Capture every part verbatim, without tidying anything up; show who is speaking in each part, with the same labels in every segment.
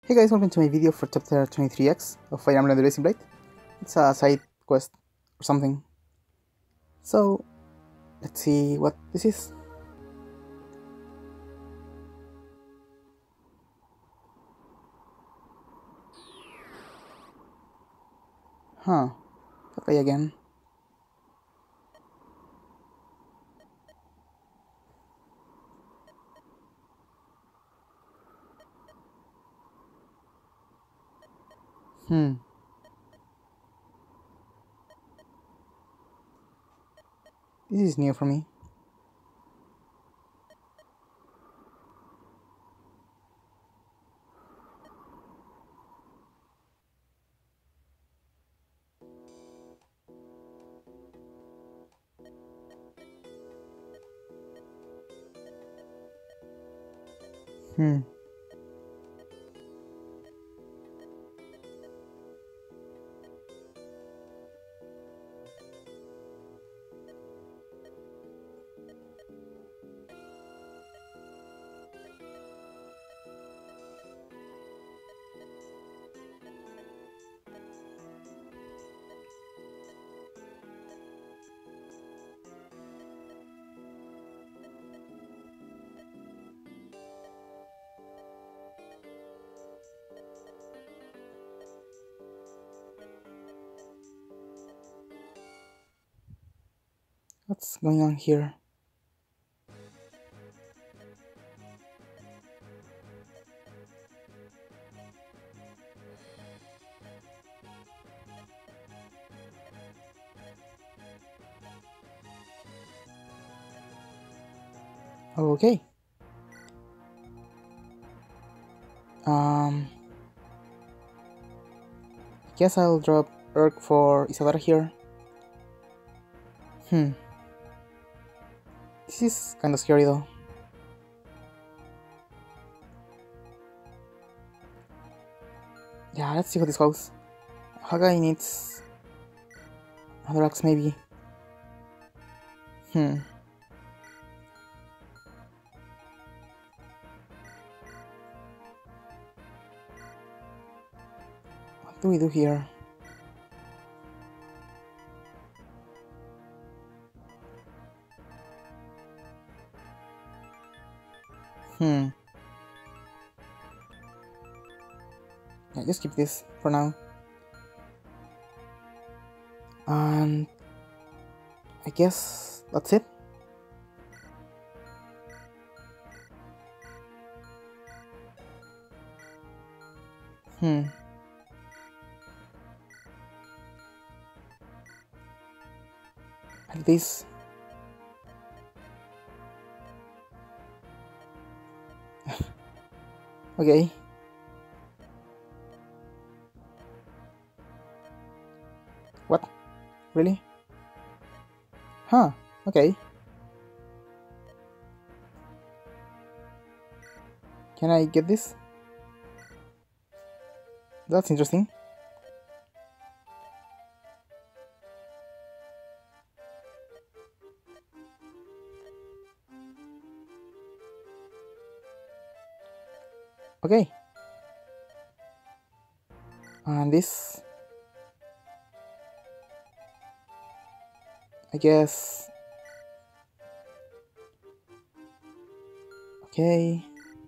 Speaker 1: Hey guys, welcome to my video for chapter twenty-three X of Fire Emblem The Racing Blade. It's a side quest or something. So, let's see what this is. Huh, that guy again. Hmm. This is new for me. Hmm. What's going on here? Okay. Um. Guess I'll drop Urk for Isadora here. Hmm. This is kind of scary though. Yeah, let's see how this goes. Hagai needs other axe maybe. Hmm. What do we do here? Hmm. Yeah, just keep this for now. And I guess that's it. Hmm. Like this. Okay. What? Really? Huh. Okay. Can I get this? That's interesting. Okay. And this, I guess. Okay.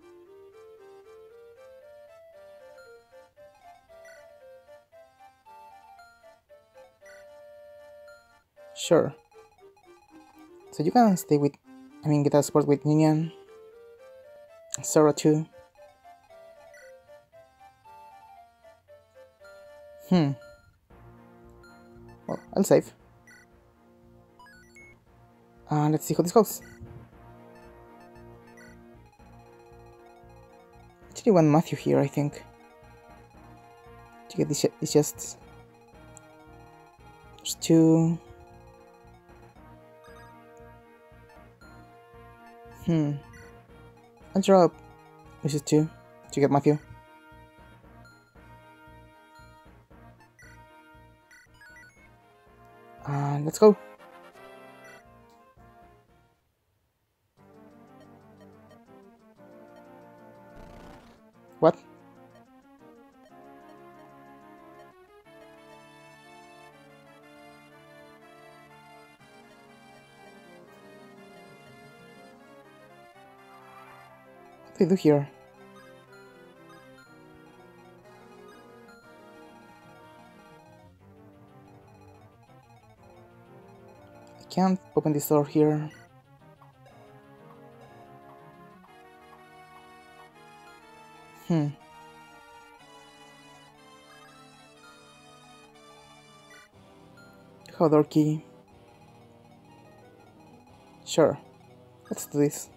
Speaker 1: Sure. So you can stay with, I mean, get a support with Ninian. Sora too. Hmm. Well, I'll save. And let's see how this goes. Actually, want Matthew here, I think. To get these, these chests. There's two. Hmm. I'll drop this is two to get Matthew. And let's go. What? do I do here? I can't open this door here. Hmm. How door key? Sure. Let's do this.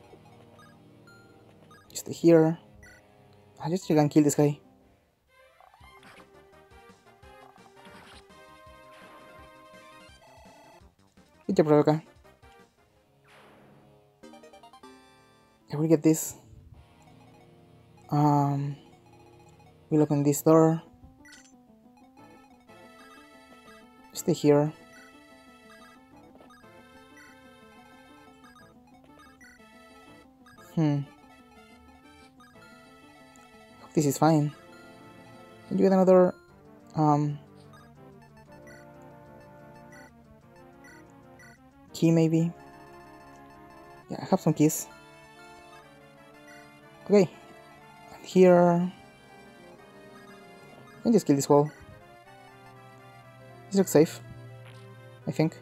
Speaker 1: Just here. I just can kill this guy. Good job, Rebecca. I will get this. Um, we'll open this door. Stay here. Hmm. Hope this is fine. Can you get another um key maybe? Yeah, I have some keys. Okay. And here I can just kill this wall. This looks safe, I think.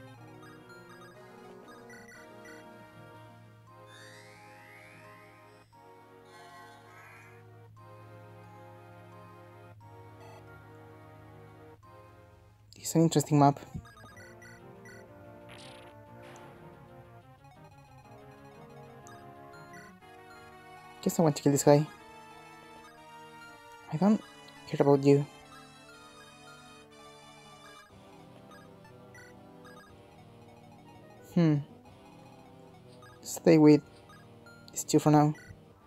Speaker 1: It's an interesting map. Guess I want to kill this guy. I don't care about you. Hmm. Stay with these two for now.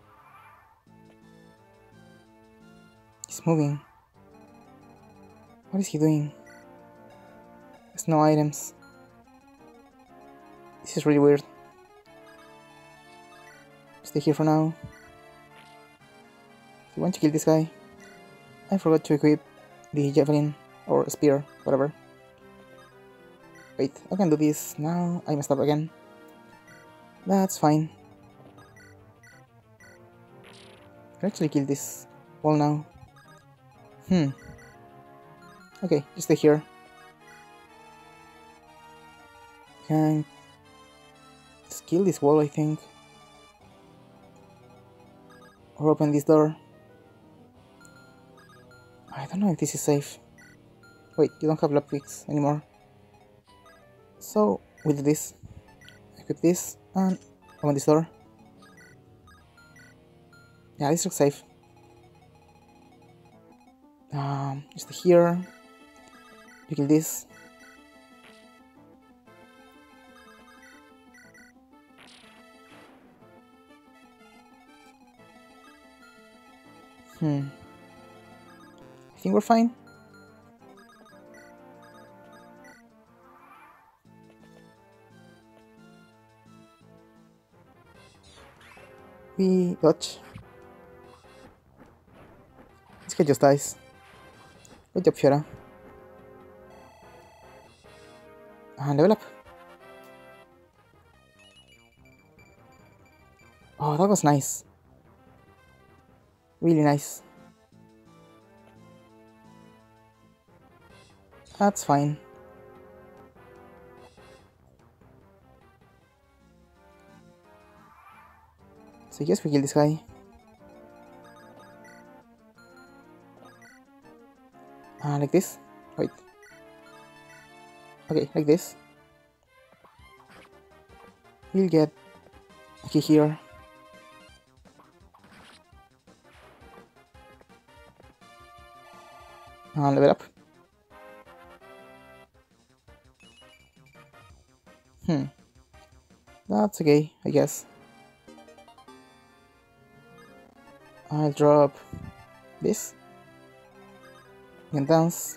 Speaker 1: He's moving. What is he doing? There's no items. This is really weird. Stay here for now. I want to kill this guy. I forgot to equip the javelin or spear, whatever. Wait, I can do this now. I messed up again. That's fine. I'll actually kill this wall now. Hmm. Okay, just stay here. Can just kill this wall, I think. Or open this door. I don't know if this is safe. Wait, you don't have lockpicks anymore. So, we'll do this. Equip this and open this door. Yeah, this looks safe. Um, just here. You kill this. Hmm. I think we're fine. We dodge. This guy just dies. Good job, Fiora. And level up. Oh, that was nice. Really nice. That's fine. So yes, we kill this guy. Uh, like this. Wait. Okay, like this. We'll get a key here. Uh, level up. Hmm. That's okay, I guess. I'll drop this. You can dance.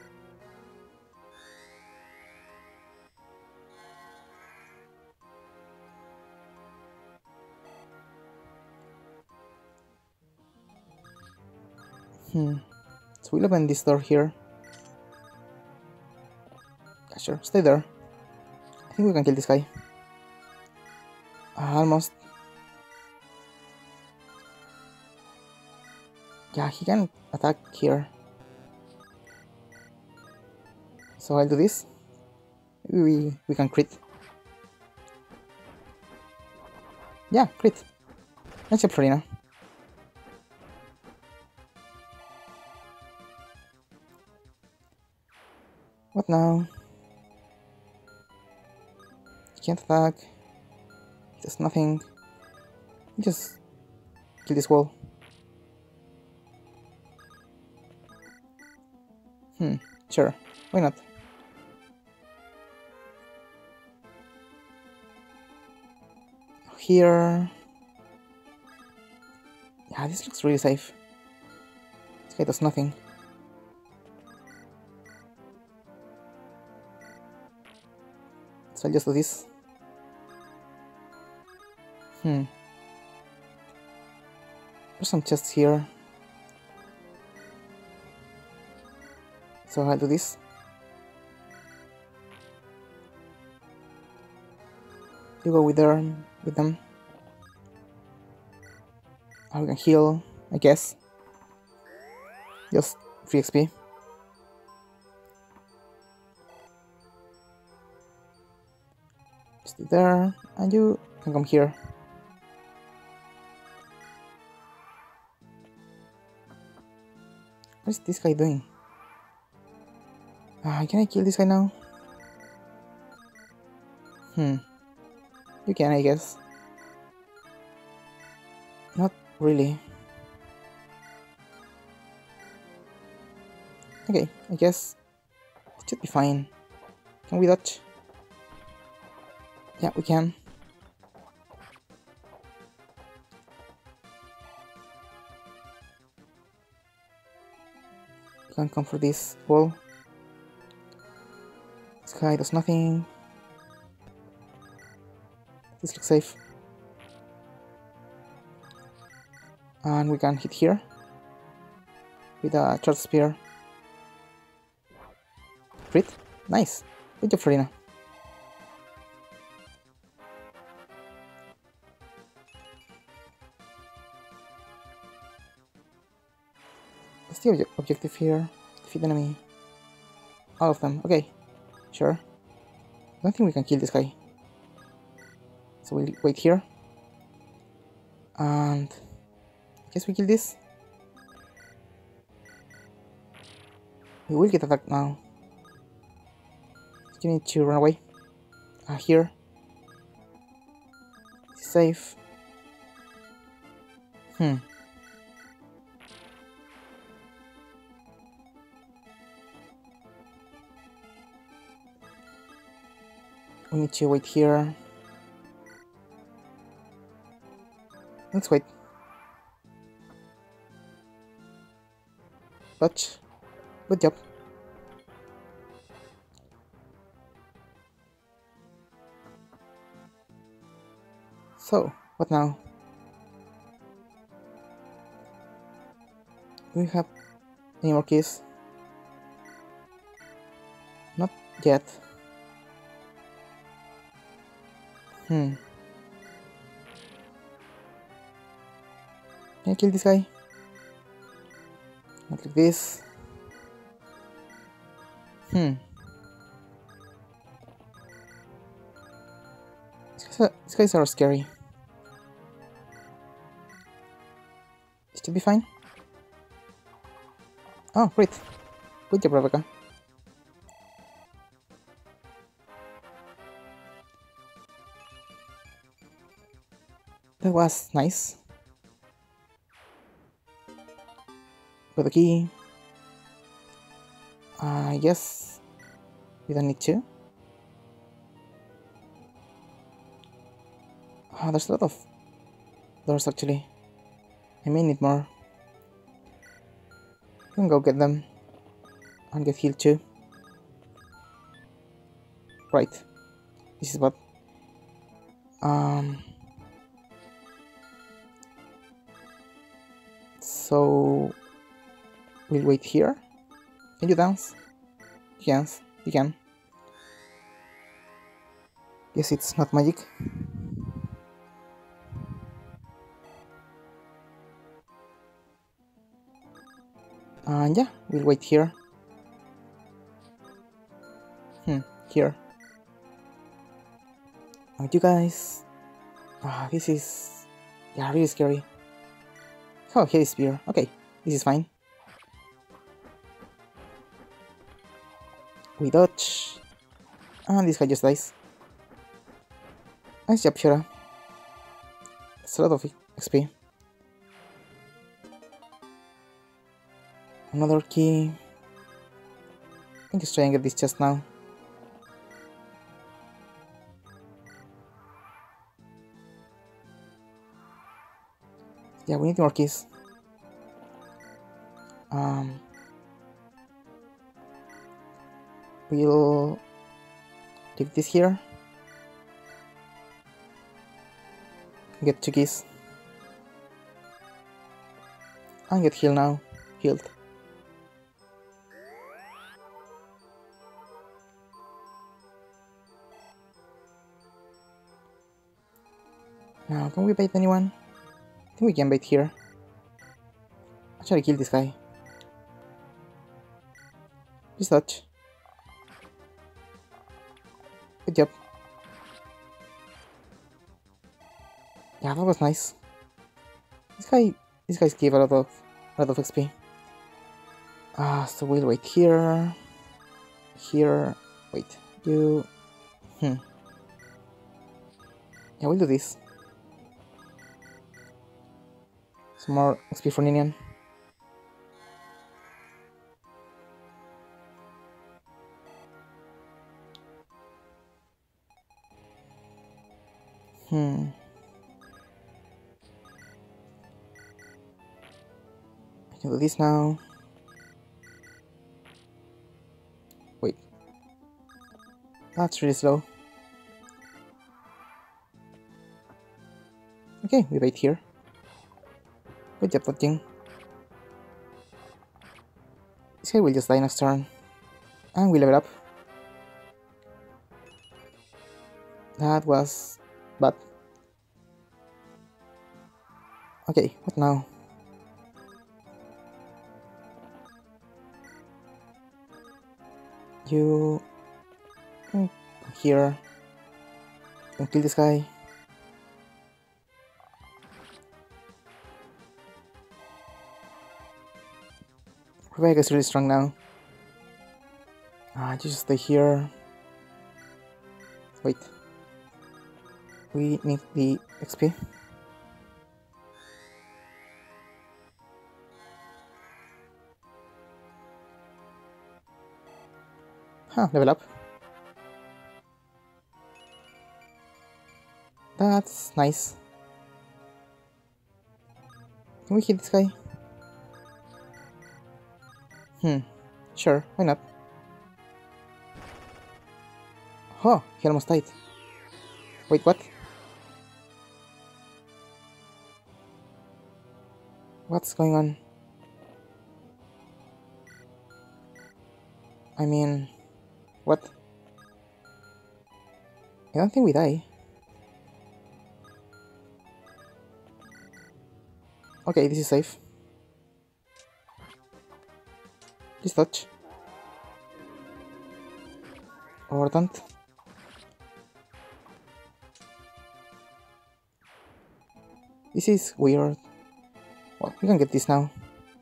Speaker 1: Hmm. So we'll open this door here. Yeah, sure, stay there. I think we can kill this guy. Uh, almost. Yeah, he can attack here. So I'll do this. Maybe we, we can crit. Yeah, crit. Nice job, Farina. What now? He can't attack. He does nothing. Just kill this wall. Hmm, sure. Why not? Here. Yeah, this looks really safe. This guy does nothing. So I'll just do this. Hmm. There's some chests here. So I'll do this. You go with them, with them. I can heal, I guess. Just free X P. Stay there, and you can come here. What is this guy doing? Uh, can I kill this guy now? Hmm. You can, I guess. Not really. Okay, I guess it should be fine. Can we dodge? Yeah, we can. We can come for this wall. This guy does nothing. This looks safe. And we can hit here with a charge spear. Crit. Nice. Good job, Farina. What's the obje objective here? Defeat enemy. All of them. Okay. Sure. I don't think we can kill this guy. So we'll wait here. And I guess we kill this. We will get attacked now. You need to run away. Ah, uh, here. It's safe. Hmm. We need to wait here. Let's wait. Dodge. Good job. So, what now? Do we have any more keys? Not yet. Hmm. Can I kill this guy? Not like this. Hmm. These guys are, these guys are scary. This should be fine. Oh, great. Good job, Rebecca. That was nice. Got the key. Uh, I guess we don't need to. Oh, there's a lot of doors actually. I may need more. I can go get them and get healed too. Right. This is what. Um. So we'll wait here. Can you dance? Yes, you can. Guess it's not magic. And yeah, we'll wait here. Hmm, here. And with you guys. Ah, this is... yeah, really scary. Oh, here is spear. Okay, this is fine. We dodge. And this guy just dies. Nice job, Shura. That's a lot of X P. Another key. I'm just trying to get this chest now. Yeah, we need more keys. Um, we'll leave this here. Get two keys. And get healed now. Healed. Now, can we bait anyone? I think we can bait here. Actually, kill this guy. Just touch. Good job. Yeah, that was nice. This guy, these guys gave a lot of, a lot of X P. Ah, uh, so we'll wait here. Here. Wait. You. Hmm. Yeah, we'll do this. Some more X P for Ninian. Hmm. I can do this now. Wait. That's really slow. Okay, we wait here. Good job, dodging. This guy will just die next turn. And we level up. That was bad. Okay, what now? You... here. Can kill this guy. Rebecca is really strong now. Ah, you just stay here. Wait. We need the X P. Huh, level up. That's nice. Can we hit this guy? Hmm, sure, why not? Oh, he almost died. Wait, what? What's going on? I mean... what? I don't think we die. Okay, this is safe. Just touch. Or don't. This is weird. Well, we can get this now.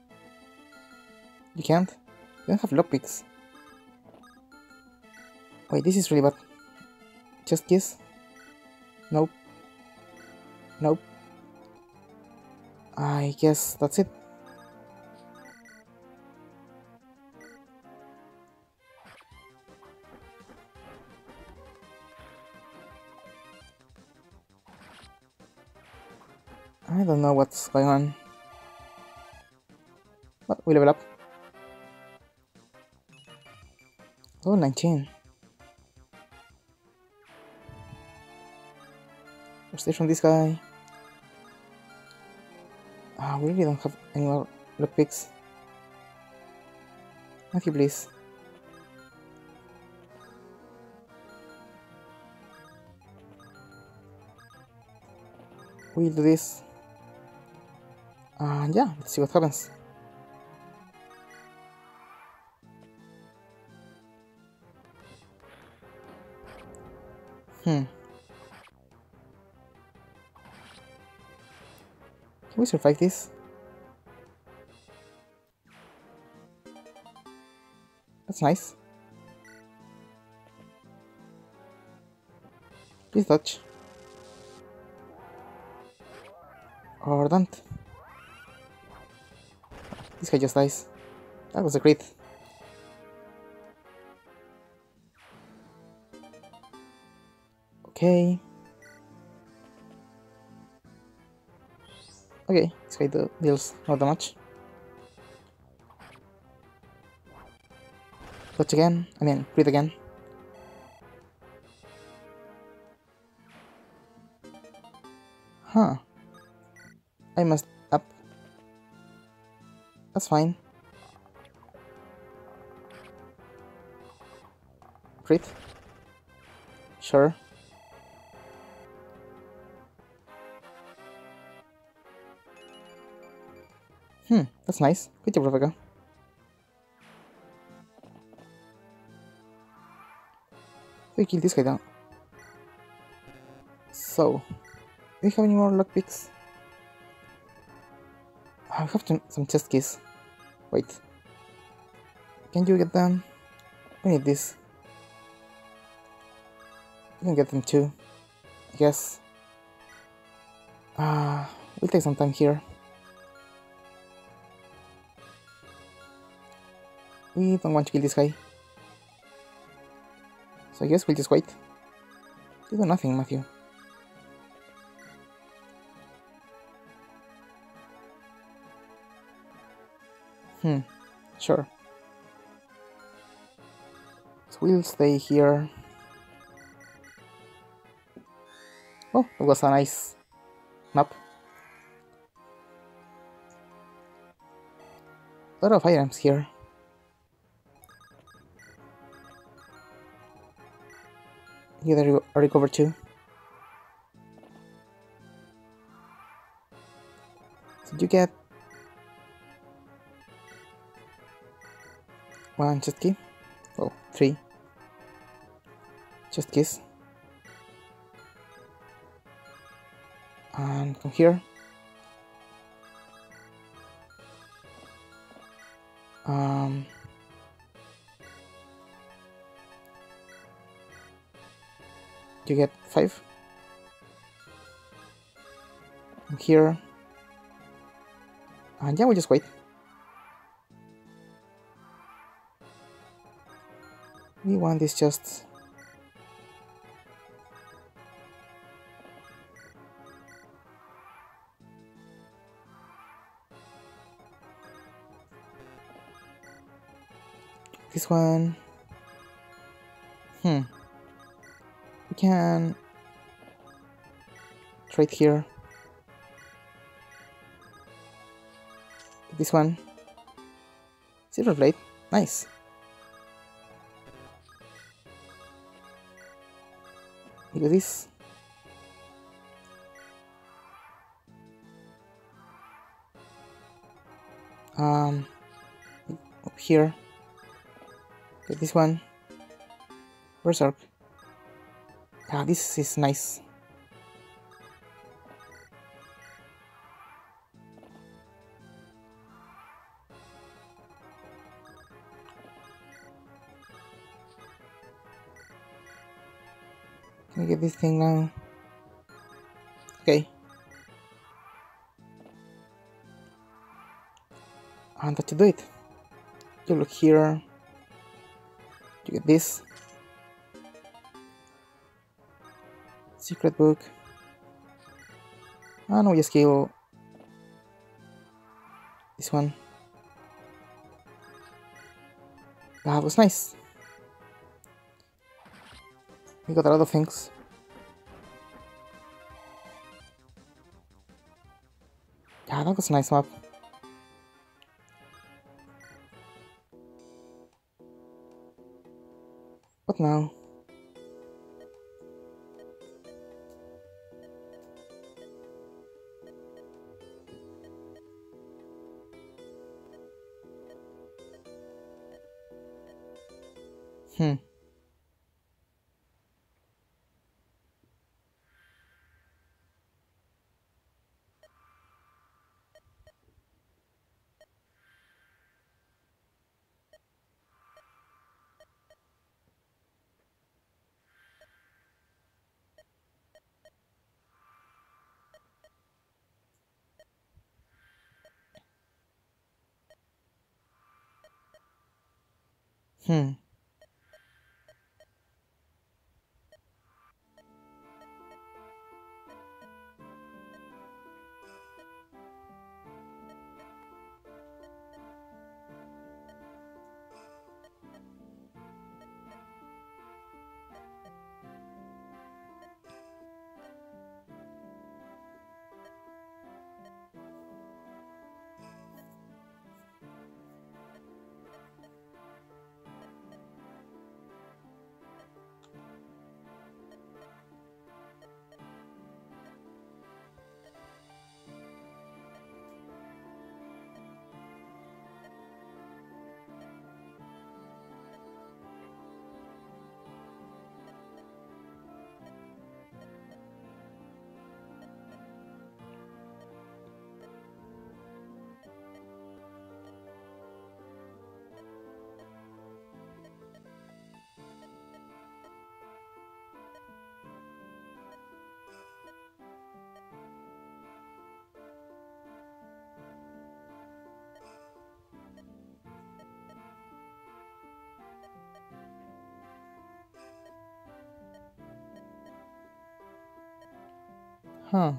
Speaker 1: You can't? You don't have lockpicks. Wait, this is really bad. Just kiss? Nope. Nope. I guess that's it. I don't know what's going on. But we level up. Oh, nineteen. Stay from this guy. Ah, we really don't have any more lockpicks. Matthew, please. We'll do this. And yeah, let's see what happens. Hmm. Can we survive this? That's nice. Please dodge. Or don't. This guy just dies. That was a crit. Okay. Okay, this guy do deals no damage. Dodge again. I mean, crit again. Huh. I messed up. That's fine. Crit. Sure. Hmm, that's nice. Good job, Rebecca. We kill this guy down. So, do we have any more lockpicks? I have to, some chest keys. Wait. Can you get them? I need this. You can get them too. I guess. Ah, uh, we'll take some time here. We don't want to kill this guy. So I guess we'll just wait. You do nothing, Matthew. Hmm, sure. So we'll stay here. Oh, that was a nice map. A lot of items here. You get a recover too. Did you get one chest key? Oh, three chest keys. And come here. Um, you get five. Come here. And yeah, we'll just wait. We want this just... This one... Hmm. We can... trade here. This one. Silver blade. Nice. Look at this. Um, up here. Get this one. Berserk. Ah, this is nice. Can we get this thing now? Okay. And that to do it. You look here. You get this. Secret book. And we just kill this one. That was nice. We got a lot of things. Yeah, that was a nice map. What now? Hmm. Hmm. Huh.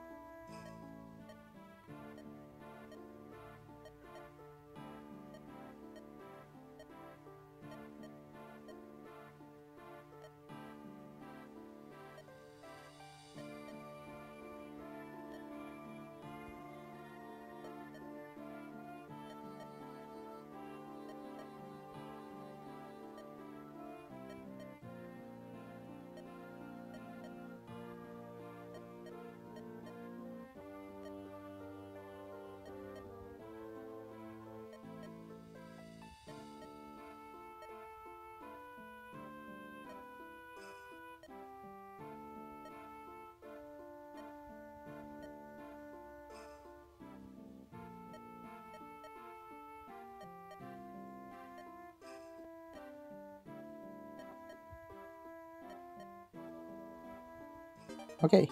Speaker 1: Okay.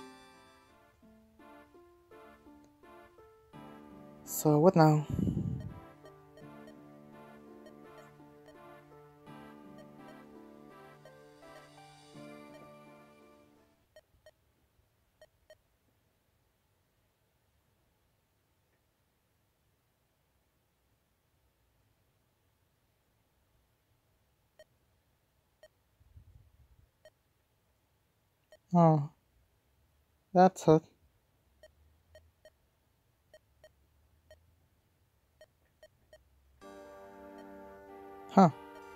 Speaker 1: So what now? Oh, that's it. Huh.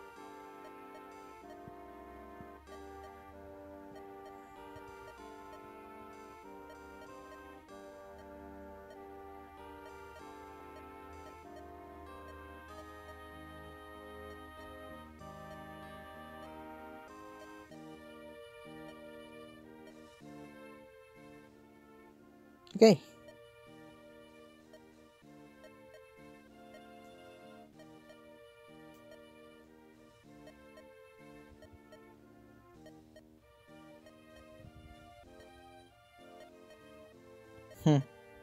Speaker 1: Okay. Hmm.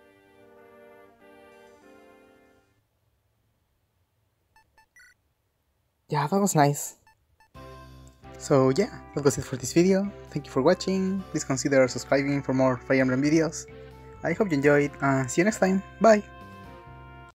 Speaker 1: Yeah, that was nice. So yeah, that was it for this video. Thank you for watching. Please consider subscribing for more Fire Emblem videos. I hope you enjoyed, and see you next time. Bye!